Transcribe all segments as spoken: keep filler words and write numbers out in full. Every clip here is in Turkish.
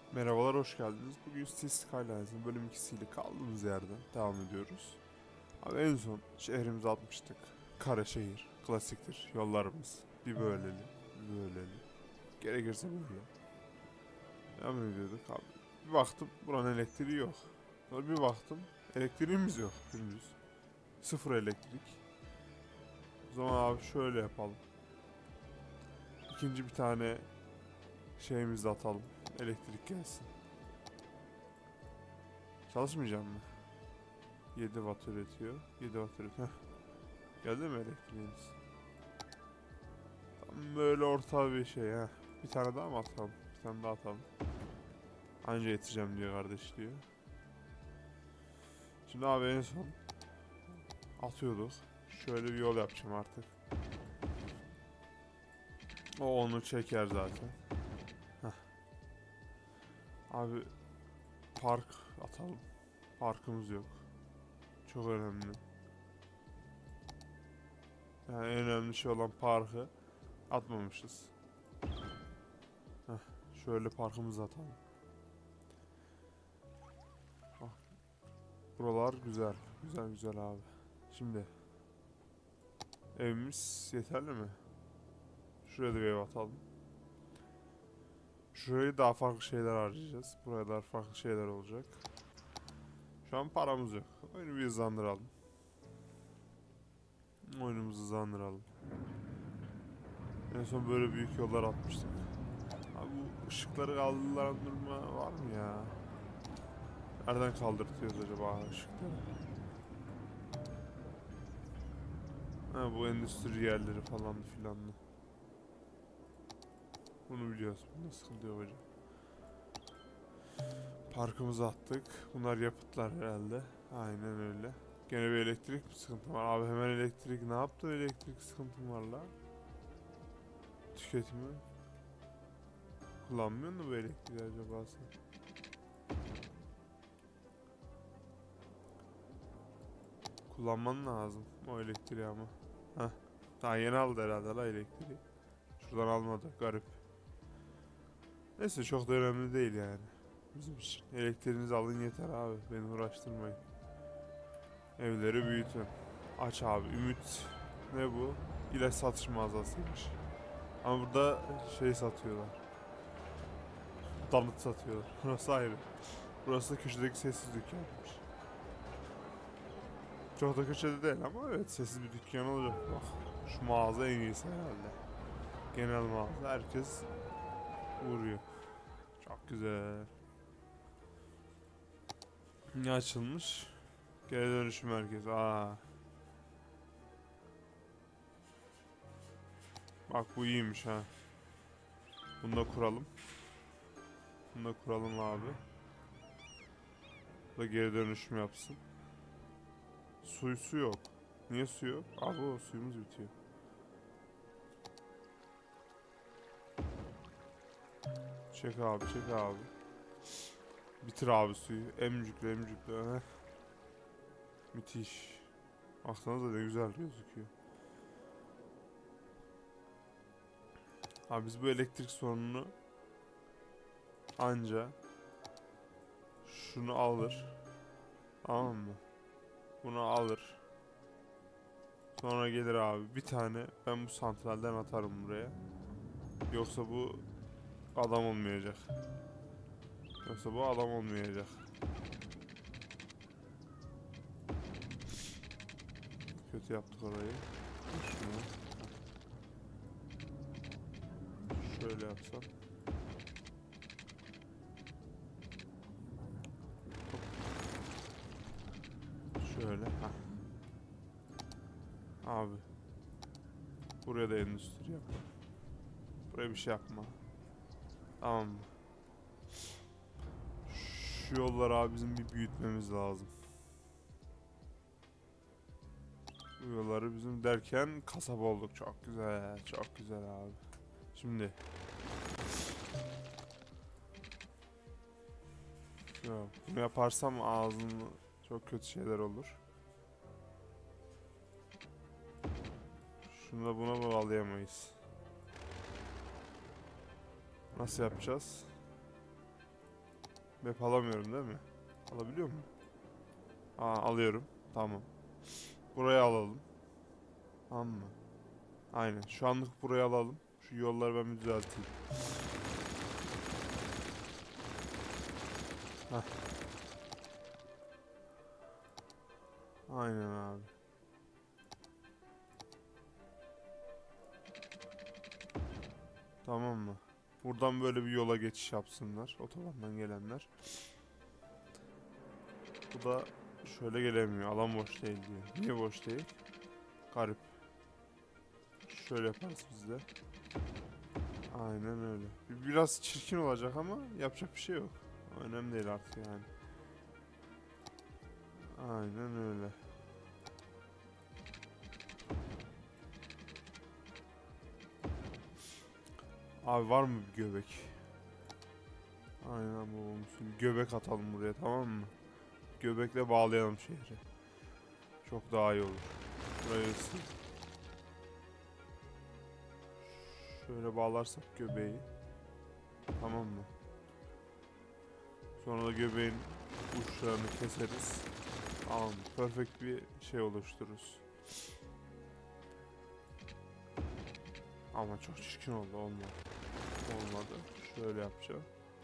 Merhabalar, hoş geldiniz. Bugün Cities Skylines'ın bölüm ikisiyle kaldığımız yerden devam ediyoruz. Abi en son şehrimize atmıştık. Kara şehir, klasiktir. Yollarımız bir böyleli, bir böyleli. Gerekirse böyle. Devam ediyorduk abi. Bir baktım buranın elektriği yok. Sonra bir baktım elektriğimiz yok gündüz. Sıfır elektrik. O zaman abi şöyle yapalım. İkinci bir tane şeyimizi atalım. Elektrik gelsin. Çalışmayacak mı? yedi watt üretiyor. yedi watt üretiyor. Geldi mi elektriğiniz? Tam böyle orta bir şey ha. Bir tane daha mı atalım? Bir tane daha atalım. Anca yeteceğim diyor kardeş diyor. Şimdi abi en son atıyorduk. Şöyle bir yol yapacağım artık. O onu çeker zaten. Heh. Abi park atalım. Parkımız yok. Çok önemli. Yani en önemli şey olan parkı atmamışız. Heh. Şöyle parkımızı atalım. Bak, buralar güzel. Güzel güzel abi. Şimdi evimiz yeterli mi? Şuraya da bir ev atalım. Şurayı daha farklı şeyler harcayacağız. Buraya daha farklı şeyler olacak. Şu an paramız yok. Oyunu bir hızlandıralım. Oyunumuzu hızlandıralım. En son böyle büyük yollar atmıştık. Abi bu ışıkları kaldırma var mı ya? Nereden kaldırtıyoruz acaba ışıkları? Ha, bu endüstri yerleri falan filanlı. Bunu biliyoruz. Bunda sıkıntı yok hocam. Parkımızı attık. Bunlar yapıtlar herhalde. Aynen öyle. Gene bir elektrik mi sıkıntı var? Abi hemen elektrik ne yaptı elektrik sıkıntım var la? Tüketimi. Kullanmıyor mu bu elektriği acaba sen? Kullanman lazım o elektriği ama. Heh. Daha yeni aldı herhalde la elektriği. Şuradan almadı garip. Neyse çok da önemli değil yani. Bizim için. Elektriğinizi alın yeter abi. Beni uğraştırmayın. Evleri büyütün. Aç abi. Ümit. Ne bu? İlaç satış mağazasıymış. Ama burada şey satıyorlar. Damıt satıyorlar. Burası ayrı. Burası da köşedeki sessiz dükkanmış. Çok da köşede değil ama evet sessiz bir dükkan olacak. Bak şu mağaza en iyisi herhalde. Genel mağaza. Herkes uğruyor. Çok güzel. Ne açılmış? Geri dönüşüm merkezi. Aa. Bak bu iyiymiş ha. Bunu da kuralım. Bunu da kuralım abi. Bu da geri dönüşüm yapsın. Suyu su yok. Niye su yok? Abi o suyumuz bitiyor. Çek abi çek abi. Bitir abi suyu. Emcükle emcükle. Heh. Müthiş. Baksanıza ne güzel gözüküyor. Abi biz bu elektrik sorununu anca şunu alır. Tamam mı? Bunu alır. Sonra gelir abi bir tane ben bu santralden atarım buraya. Yoksa bu adam olmayacak. Yoksa bu adam olmayacak. Kötü yaptık orayı. Şunu şöyle yapsam. Şöyle. Heh. Abi. Buraya da endüstri yapma. Buraya bir şey yapma. Tamam mı? Şu yolları abi bizim bir büyütmemiz lazım. Bu yolları bizim derken kasaba olduk. Çok güzel. Çok güzel abi. Şimdi. Yok. Bunu yaparsam ağzını çok kötü şeyler olur. Şunu da buna bağlayamayız. Nasıl yapacağız? Map alamıyorum değil mi? Alabiliyor muyum? Aa, alıyorum. Tamam. Buraya alalım. Tamam mı? Aynen. Şu anlık buraya alalım. Şu yolları ben bir düzelteyim. Heh. Aynen abi. Tamam mı? Buradan böyle bir yola geçiş yapsınlar. Otobandan gelenler. Bu da şöyle gelemiyor. Alan boş değil diyor. Niye boş değil? Garip. Şöyle yaparız biz de. Aynen öyle. Biraz çirkin olacak ama yapacak bir şey yok. Önemli değil artık yani. Aynen öyle. Abi var mı bir göbek? Aynen babam usulü. Göbek atalım buraya, tamam mı? Göbekle bağlayalım şehri. Çok daha iyi olur. Burayı sil. Şöyle bağlarsak göbeği. Tamam mı? Sonra da göbeğin uçlarını keseriz. Tamam. Perfect bir şey oluştururuz. Ama çok çirkin oldu. Olmadı. Olmadı. Şöyle yapacağım.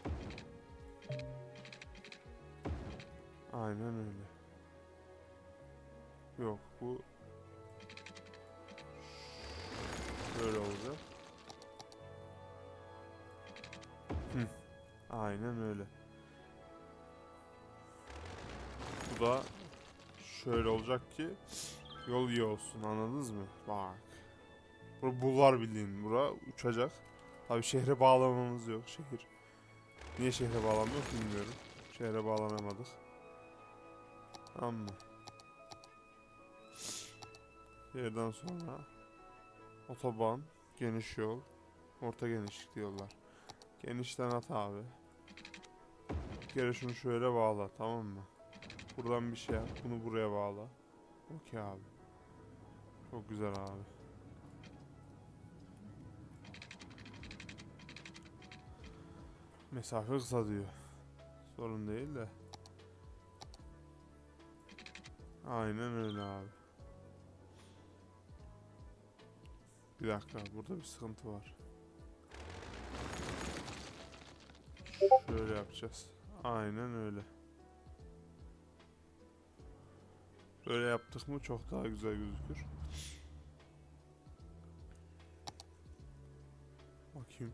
Aynen öyle. Yok, bu böyle olacak. Hı. Aynen öyle. Bu da şöyle olacak ki yol iyi olsun, anladınız mı? Bak. Bu bulvar bildiğin, bura uçacak. Tabi şehre bağlamamız yok, şehir. Niye şehre bağlamıyor bilmiyorum. Şehre bağlanamadık. Tamam mı? Yerden sonra otoban, geniş yol, orta genişlikli yollar. Genişten at abi. Bir kere şunu şöyle bağla, tamam mı? Buradan bir şey yap, bunu buraya bağla. Okey abi. Çok güzel abi. Mesafe kısa diyor. Sorun değil de. Aynen öyle abi. Bir dakika, burada bir sıkıntı var. Şöyle yapacağız. Aynen öyle. Böyle yaptık mı çok daha güzel gözükür. Bakayım.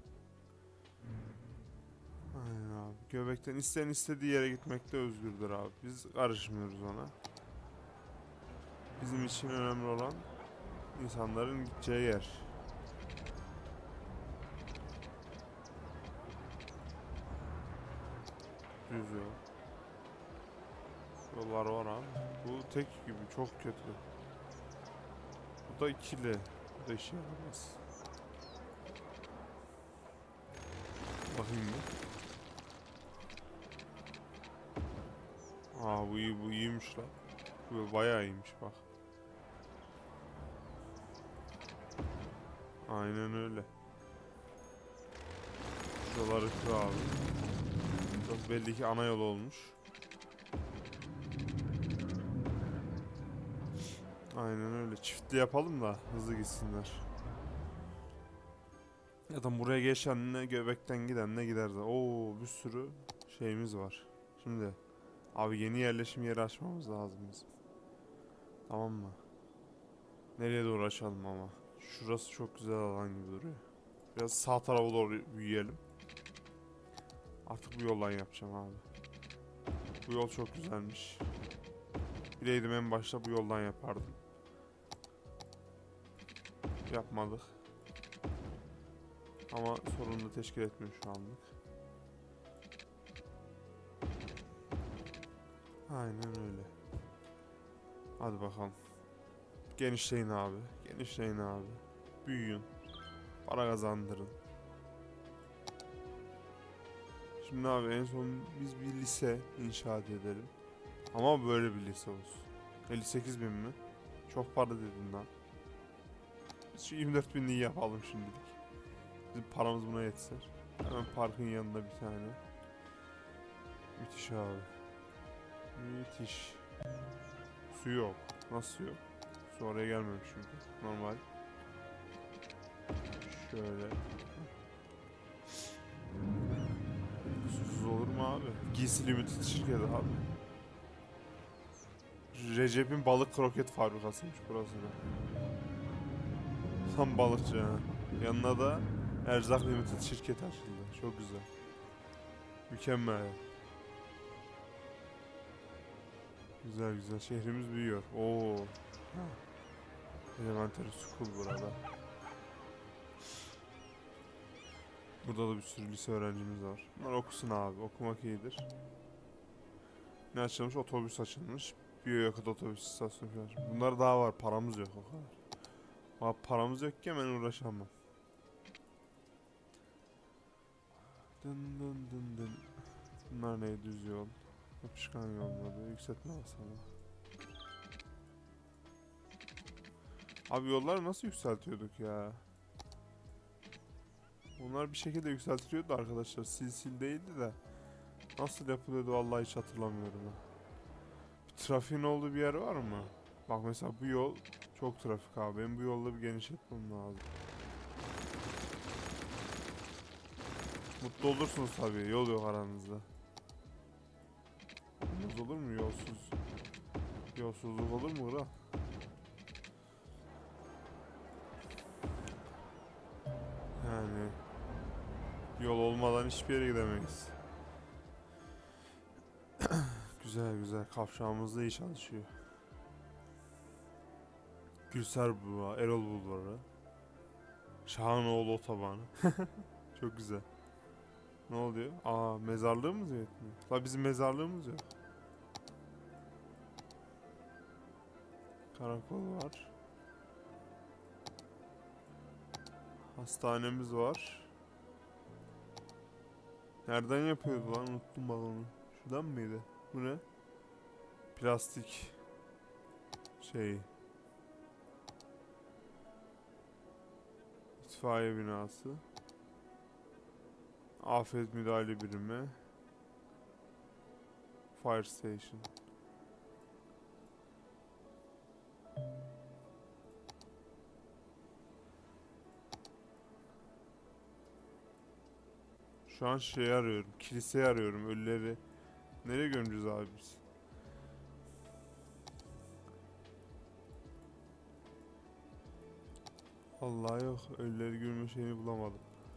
Aynen abi. Göbekten isteyen istediği yere gitmekte özgürdür abi. Biz karışmıyoruz ona. Bizim için önemli olan insanların gideceği yer. Düz yol. Yollar var abi. Bu tek gibi çok kötü. Bu da ikili. Bu da işe yaramaz. Bakayım mı? Aa, bu iyi, bu iyiymiş lan. Bu bayağı iyiymiş bak. Aynen öyle. Şuraları kır abi. Çok belli ki ana yol olmuş. Aynen öyle. Çiftli yapalım da hızlı gitsinler. Ya da buraya geçen ne göbekten giden ne gider de. Oo, bir sürü şeyimiz var. Şimdi abi yeni yerleşim yeri açmamız lazım bizim. Tamam mı? Nereye doğru açalım ama? Şurası çok güzel alan gibi duruyor. Biraz sağ tarafa doğru büyüyelim. Artık bu yoldan yapacağım abi. Bu yol çok güzelmiş. Bileydim en başta bu yoldan yapardım. Yapmadık. Ama sorun da teşkil etmiyor şu anlık. Aynen öyle. Hadi bakalım. Genişleyin abi. Genişleyin abi. Büyüyün. Para kazandırın. Şimdi abi en son biz bir lise inşaat edelim. Ama böyle bir lise olsun. elli sekiz bin mi? Çok para dedin lan. Biz şu yirmi dört binliği yapalım şimdilik. Bizim paramız buna yetsin. Hemen parkın yanında bir tane. Müthiş abi. Müthiş. Su yok. Nasıl yok? Su oraya gelmemiş çünkü. Normal. Şöyle. Susuz olur mu abi? Giysi Limited şirketi abi. Recep'in balık kroket fabrikasıymış burası da. Tam balıkçı ha. Yanına da Erzak Limited şirketi açıldı. Çok güzel. Mükemmel. Güzel güzel. Şehrimiz büyüyor. Oo. Elementary School burada. Burada da bir sürü lise öğrencimiz var. Bunlar okusun abi. Okumak iyidir. Ne açılmış? Otobüs açılmış. Biyoyakıt otobüs istasyonu falan. Bunlar daha var. Paramız yok o kadar. Ama paramız yok ki hemen uğraşamam. Dın dın dın dın. Bunlar ne? Düz yol. Yapışkan yolları. Yükseltme basamağı. Abi yolları nasıl yükseltiyorduk ya? Onlar bir şekilde yükseltiliyordu arkadaşlar. Sil sil değildi de. Nasıl yapılıyordu vallahi hiç hatırlamıyorum ha. Bir trafiğin olduğu bir yer var mı? Bak mesela bu yol çok trafik abi. Benim bu yolda bir genişletmem lazım. Mutlu olursunuz tabii. Yol yok aranızda. Olmaz olur mu yolsuz? Yolsuzluk olur mu kral? Yani yol olmadan hiçbir yere gidemeyiz. Güzel güzel. Kavşağımız da iyi çalışıyor. Gülser Bulvarı, Erol Bulvarı. Şahanoğlu Otobanı. Çok güzel. Ne oluyor? Aa, mezarlığımız yetmiyor. La bizim mezarlığımız yok. Karakol var. Hastanemiz var. Nereden yapıyordu lan? Unuttum bak onu. Şuradan mıydı? Bu ne? Plastik şey. İtfaiye binası. Afet müdahale birimi. Fire station. Şu an şey arıyorum. Kiliseyi arıyorum. Ölüleri. Nereye gömeceğiz abi biz? Allah yok. Ölüleri gömme şeyini bulamadım.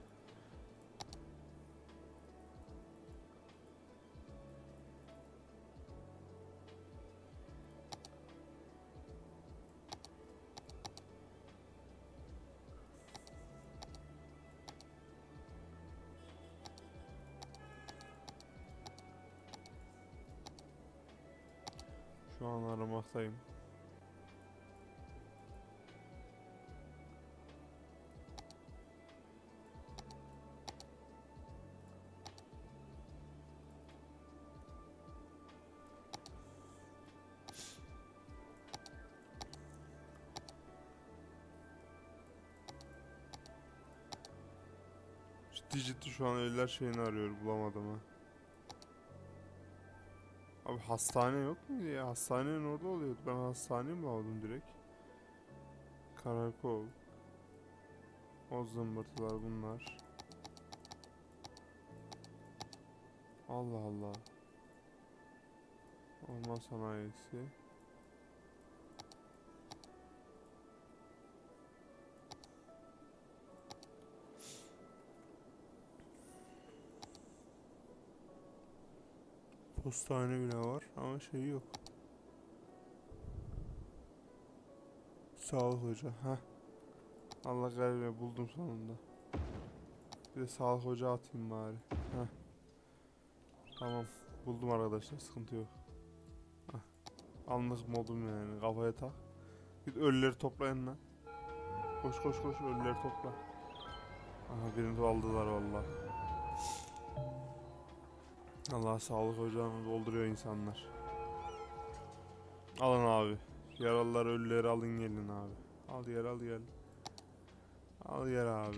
Şu an aramaktayım. Ciddi ciddi şu an ölüler şeyini arıyorum. Bulamadım ha. Abi hastane yok muydu ya? Hastanenin orada oluyordu. Ben hastaneye mi aldım direkt? Karakol. O zımbırtılar bunlar. Allah Allah. Orman sanayisi. Postane bile var ama şey yok. Sağlık hoca. Heh. Allah galiba buldum sonunda. Bir de sağlık hoca atayım bari. Heh. Tamam. Buldum arkadaşlar. Sıkıntı yok. Heh. Anlık modum yani. Kafaya tak. Git ölüleri toplayın lan. Koş koş koş ölüleri topla. Aha birini aldılar vallahi. Allah sağlık ocağını dolduruyor insanlar. Alın abi. Yaralılar ölüleri alın gelin abi. Al yer al gel. Al yer abi.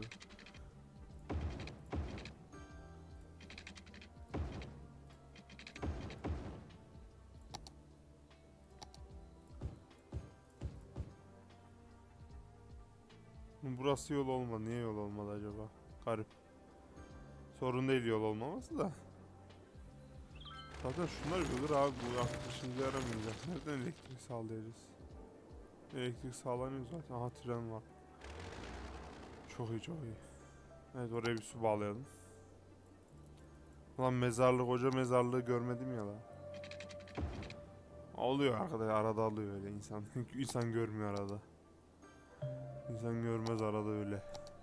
burası yol olmadı. Niye yol olmadı acaba? Garip. Sorun değil yol olmaması da. Zaten şunlar olur abi, bu artık işimize yaramayacak. Nereden elektrik sağlayacağız? Elektrik sağlanıyor zaten. Aha tren var. Çok iyi, çok iyi. Evet, oraya bir su bağlayalım. Lan mezarlık, koca mezarlığı görmedim ya la. Oluyor arkadaş, arada alıyor öyle insan. İnsan görmüyor arada. İnsan görmez arada öyle.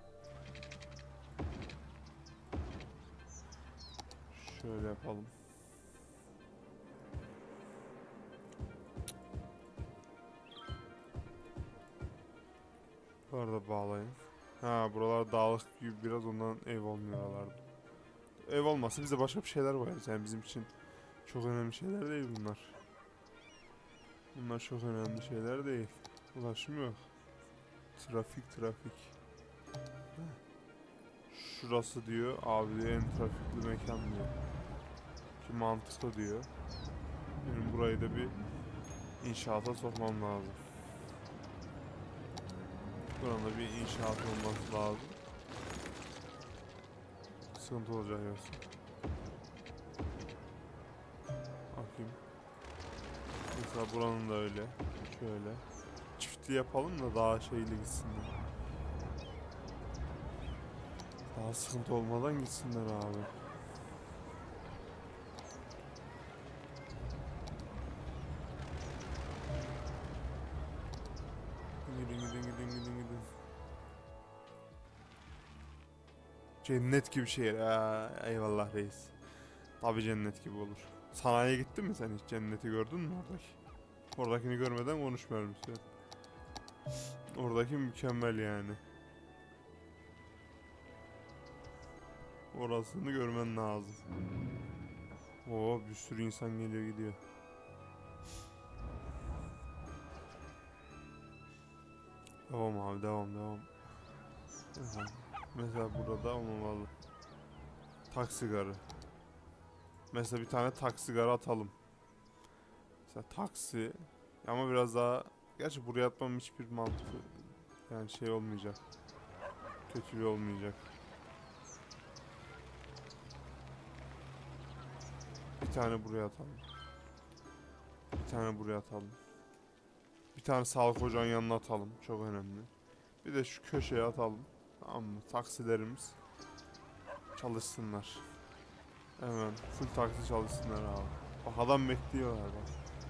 Şöyle yapalım. Şuralarda bağlayın. Ha, buralar dağlık gibi biraz, ondan ev olmuyor oralarda. Ev olmasa bize başka bir şeyler koyarız. Yani bizim için çok önemli şeyler değil bunlar. Bunlar çok önemli şeyler değil. Ulaşım yok. Trafik trafik. Şurası diyor abi, diyor, en trafikli mekan diyor. Ki mantıklı diyor. Benim burayı da bir inşaata sokmam lazım. Buranın bir inşaat olması lazım. Sıkıntı olacak yoksa. Bakayım. Mesela buranın da öyle. Şöyle. Çiftli yapalım da daha şeyli gitsinler. Daha sıkıntı olmadan gitsinler abi. Gidin gidin gidin gidin gidin. Cennet gibi şehir. Ha, eyvallah reis. Tabi cennet gibi olur. Sanayiye gittin mi sen hiç? Cenneti gördün mü oradaki? Oradakini görmeden konuşmuyorum sen. Oradaki mükemmel yani. Orasını görmen lazım. Oo, bir sürü insan geliyor gidiyor. Devam abi, devam devam. Aha. Mesela burada olmamalı. Taksi garı. Mesela bir tane taksi garı atalım. Mesela taksi. Ama biraz daha... Gerçi buraya atmam hiçbir mantığı... Yani şey olmayacak. Kötülüğü olmayacak. Bir tane buraya atalım. Bir tane buraya atalım. Bir tane sağlık ocağın yanına atalım. Çok önemli. Bir de şu köşeye atalım. Tamam mı? Taksilerimiz çalışsınlar. Hemen full taksi çalışsınlar abi. Bak adam bekliyorlar bak.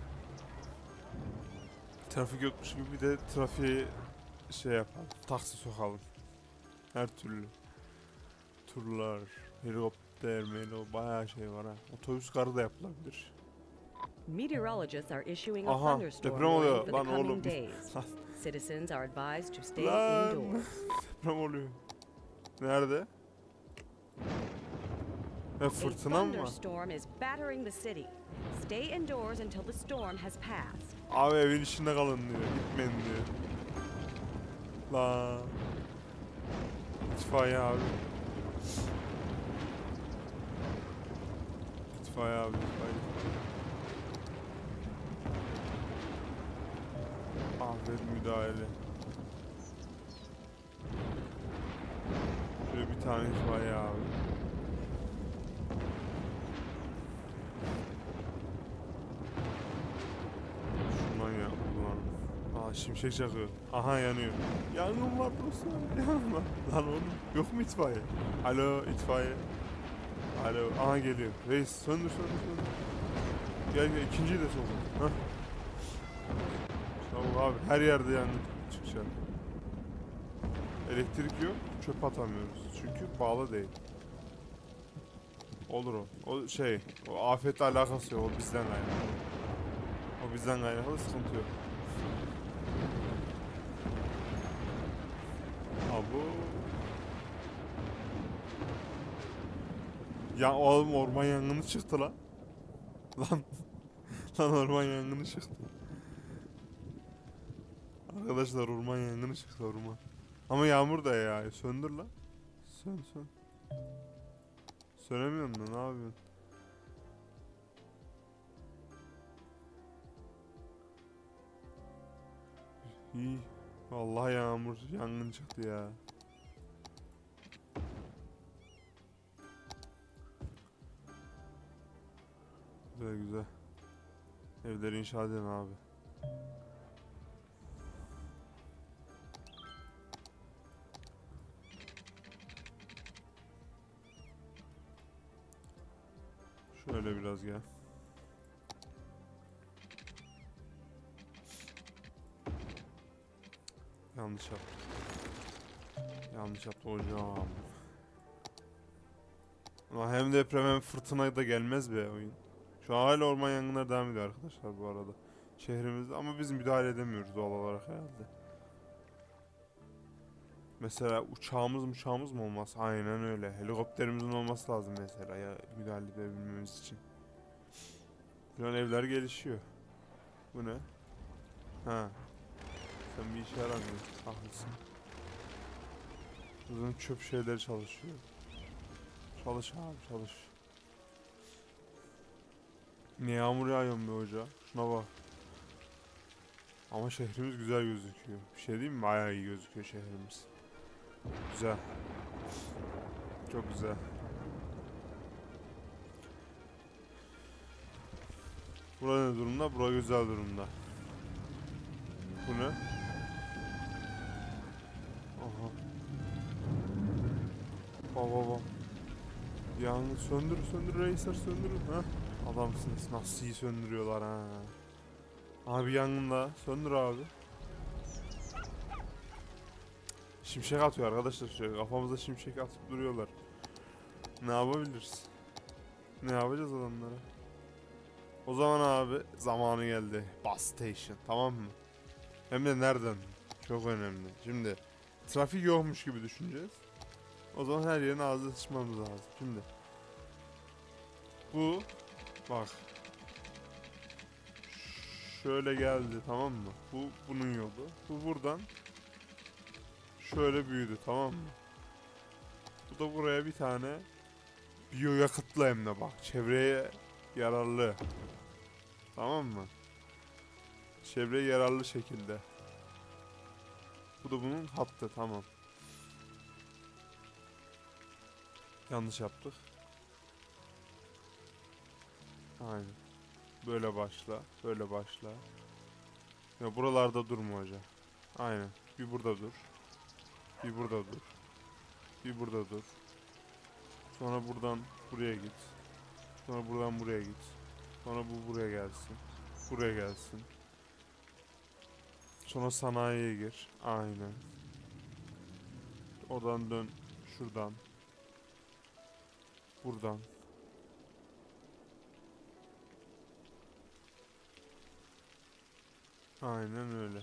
Trafik yokmuş gibi bir de trafiği şey yapalım. Taksi sokalım. Her türlü. Turlar, helikopter, melo, bayağı şey var ha. Otobüs garı da yapılabilir. Meteorologists are issuing a Aha, thunderstorm deprem warning oluyor for lan the coming oğlum. days. Citizens are advised to stay Lan indoors. deprem oluyor. Nerede? E A fırtına mı var? thunderstorm is battering the city. Stay indoors until the storm has passed. Abi evin içinde kalın diyor. Gitmeyin diyor. La. İtfaiye abi. İtfaiye abi, itfaiye. Afet müdahale. Şöyle bir tane itfaiye abi. Şundan ya ulan. Aa, şimşek çakıyor. Aha, yanıyor. Yangın var dostum. Yangın var. Lan oğlum, yok mu itfaiye? Alo itfaiye. Alo. Aha geliyor. Reis söndür söndür söndür. Gel gel, ikinciyi de sokun. Hah. Çabuk abi, her yerde yangın çıkacak. Elektrik yok, çöp atamıyoruz. Çünkü bağlı değil. Olur o. O şey, o afetle alakası yok. O bizden kaynaklı. O bizden kaynaklı, sıkıntı yok. Abo. Ya oğlum, orman yangını çıktı lan. Lan. Lan orman yangını çıktı. Arkadaşlar, orman yangını çıktı, orman. Ama yağmur da ya. Söndür lan. Sön sön. Sönemiyorsun da, ne yapıyorsun? İyi. Vallahi yağmur, yangın çıktı ya. Güzel güzel. Evleri inşa edin abi. Şöyle biraz gel. Yanlış yaptım. Yanlış yaptım hocam. Ama hem deprem hem fırtına da gelmez be oyun. Şu an hala orman yangınları devam ediyor arkadaşlar bu arada. Şehrimizde ama biz müdahale edemiyoruz doğal olarak herhalde. Mesela uçağımız uçağımız mı olmaz? Aynen öyle. Helikopterimizin olması lazım mesela ya müdahale edebilmemiz için. Şu an evler gelişiyor. Bu ne? Ha. Sen bir işe yaramıyorsun. Haklısın. Uzun çöp şeyler çalışıyor. Çalış abi çalış. Ne yağmur yağıyor be hoca. Şuna bak. Ama şehrimiz güzel gözüküyor. Bir şey diyeyim mi? Bayağı iyi gözüküyor şehrimiz. Güzel. Çok güzel. Bura ne durumda? Bura güzel durumda. Bu ne? Aha. Baba baba. Yangın söndür söndür reisler söndürün ha. Adamsınız nasıl iyi söndürüyorlar ha. Abi yangında söndür abi. Şimşek atıyor arkadaşlar şöyle kafamıza şimşek atıp duruyorlar. Ne yapabiliriz? Ne yapacağız adamlara? O zaman abi zamanı geldi. Bus station tamam mı? Hem de nereden? Çok önemli. Şimdi trafik yokmuş gibi düşüneceğiz. O zaman her yerin ağzına sıçmamız lazım. Şimdi bu bak şöyle geldi tamam mı? Bu bunun yolu. Bu buradan şöyle büyüdü tamam mı? Bu da buraya bir tane biyoyakıtlı hem de bak çevreye yararlı. Tamam mı? Çevreye yararlı şekilde. Bu da bunun hattı tamam. Yanlış yaptık. Aynen. Böyle başla, böyle başla. Ya buralarda durma hoca. Aynen. Bir burada dur. Bir burada dur. Bir burada dur. Sonra buradan buraya git. Sonra buradan buraya git. Sonra bu buraya gelsin. Buraya gelsin. Sonra sanayiye gir. Aynen. Oradan dön. Şuradan. Buradan. Aynen öyle.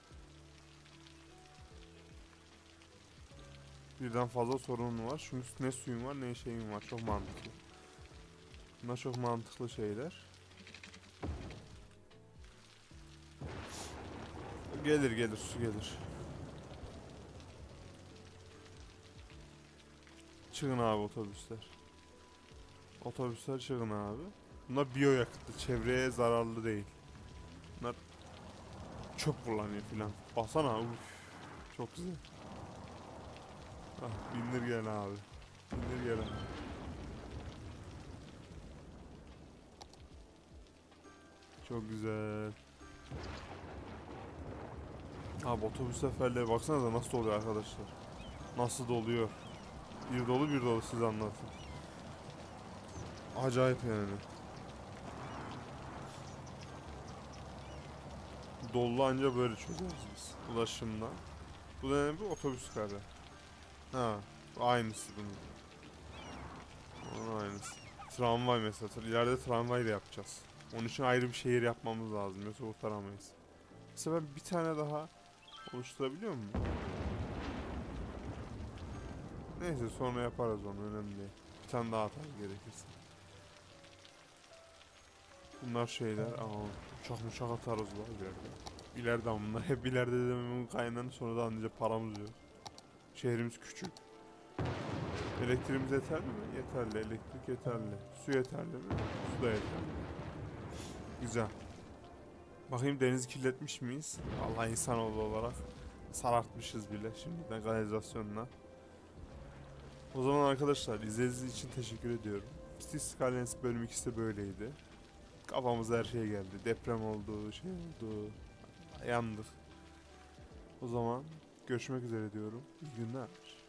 Birden fazla sorun var. Çünkü ne suyun var ne şeyin var. Çok mantıklı. Bunlar çok mantıklı şeyler. Gelir gelir su gelir. Çıkın abi otobüsler. Otobüsler çıkın abi. Bunlar biyo yakıtlı. Çevreye zararlı değil. Bunlar çöp kullanıyor filan. Baksana uf. Çok güzel. Ah bindir gel abi. Bindir gel abi. Çok güzel. Abi otobüs seferleri baksanıza nasıl oluyor arkadaşlar. Nasıl doluyor. Bir dolu bir dolu siz anlatın. Acayip yani. Dolu anca böyle çözeriz biz. Ulaşımda. Bu da ne bu? Otobüs kare. Ha. Aynısı bunun. Onun aynısı. Tramvay mesela. İleride tramvay da yapacağız. Onun için ayrı bir şehir yapmamız lazım. Yoksa kurtaramayız. Mesela ben bir tane daha oluşturabiliyor muyum? Neyse sonra yaparız onu önemli değil. Bir tane daha atar gerekirse. Bunlar şeyler. Aa, uçak uçak atarız var ileride. İleride ama bunlar hep ileride dememin kaynağını sonra da anlayınca paramız yok. Şehrimiz küçük. Elektriğimiz yeterli mi? Yeterli. Elektrik yeterli. Su yeterli mi? Su da yeterli. Güzel. Bakayım denizi kirletmiş miyiz? Allah insanoğlu olarak sarartmışız bile şimdiden kanalizasyonla. O zaman arkadaşlar izlediğiniz için teşekkür ediyorum. City Skylines bölüm ikisi de böyleydi. Kafamıza her şey geldi. Deprem oldu, şey oldu. Yandık. O zaman görüşmek üzere diyorum. İyi günler.